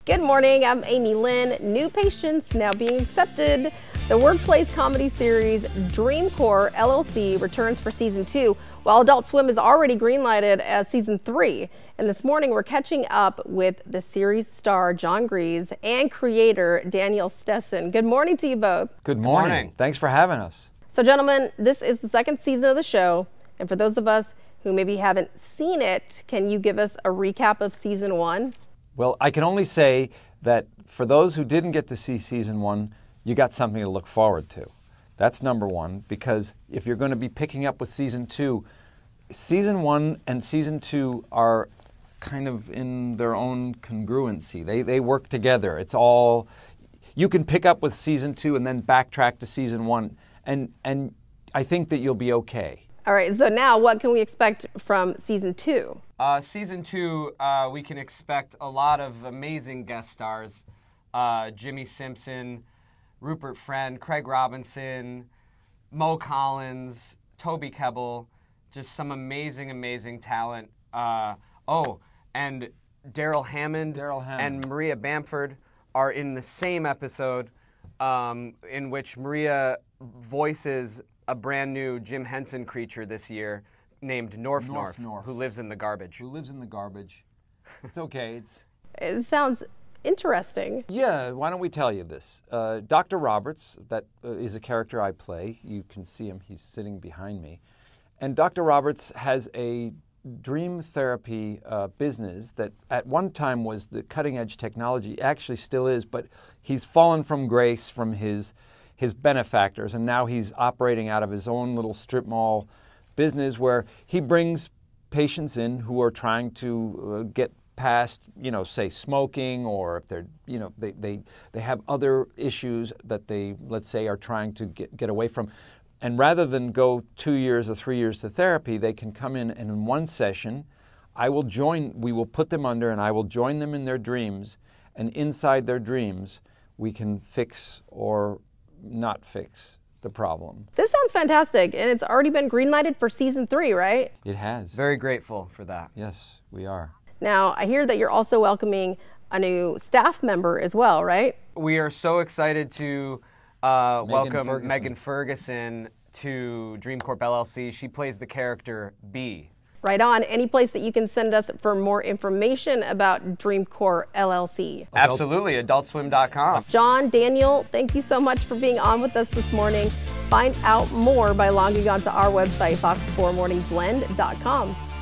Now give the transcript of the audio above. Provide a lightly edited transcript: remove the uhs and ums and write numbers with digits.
Good morning, I'm Amy Lynn. New patients now being accepted. The workplace comedy series Corp LLC returns for season 2, while Adult Swim is already greenlighted as season 3. And this morning we're catching up with the series star John Gries and creator Daniel Stessen. Good morning to you both. Good morning. Thanks for having us. So gentlemen, this is the second season of the show, and for those of us who maybe haven't seen it, can you give us a recap of season 1? Well, I can only say that for those who didn't get to see season 1, you got something to look forward to. That's number one, because if you're going to be picking up with season 2, season 1 and season 2 are kind of in their own congruency. They work together. It's all, you can pick up with season 2 and then backtrack to season 1, and I think that you'll be okay. All right, so now what can we expect from season 2? Season 2, we can expect a lot of amazing guest stars. Jimmy Simpson, Rupert Friend, Craig Robinson, Mo Collins, Toby Kebbell, just some amazing, amazing talent. And Daryl Hammond and Maria Bamford are in the same episode in which Maria voices a brand new Jim Henson creature this year named Norf, who lives in the garbage. Who lives in the garbage. It's okay. It sounds interesting. Yeah, why don't we tell you this? Dr. Roberts, that is a character I play. You can see him. He's sitting behind me. And Dr. Roberts has a dream therapy business that at one time was the cutting-edge technology, actually still is, but he's fallen from grace from his benefactors, and now he's operating out of his own little strip mall business where he brings patients in who are trying to get past, say smoking, or if they're, they have other issues that they, let's say, are trying to get away from. And rather than go 2 years or 3 years to therapy, they can come in and in one session, we will put them under and I will join them in their dreams, and inside their dreams, we can fix or not fix the problem. This sounds fantastic, and it's already been greenlighted for season 3, right? It has. Very grateful for that. Yes, we are. Now, I hear that you're also welcoming a new staff member as well, right? We are so excited to welcome Megan Ferguson to Corp LLC. She plays the character B. Right on. Any place that you can send us for more information about Corp LLC? Absolutely, adultswim.com. John, Daniel, thank you so much for being on with us this morning. Find out more by logging on to our website, fox4morningblend.com.